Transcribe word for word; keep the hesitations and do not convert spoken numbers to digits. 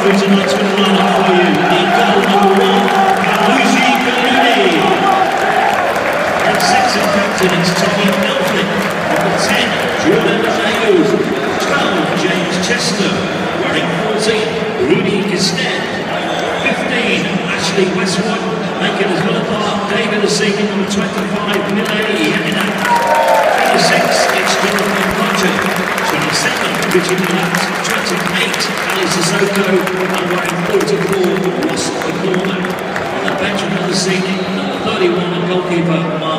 through tonight's winning lineup for you. In goal number one, Lucy Bellini. In second captain, it's Tommy Elphick. Number ten, Jordan Ayers. twelve, James Chester. Wearing fourteen, Rudy Gisted. fifteen, Ashley Westwood. Making as well a part, David Asingin. Number twenty-five, Milady Yemina. twenty-six, it's Jonathan Martin. twenty-seven, Richard Millett. twenty-eight, Ali Sissoko. And wearing forty-four, Ross McCormack. On the bench, another senior. Number thirty-one, goalkeeper, Mark.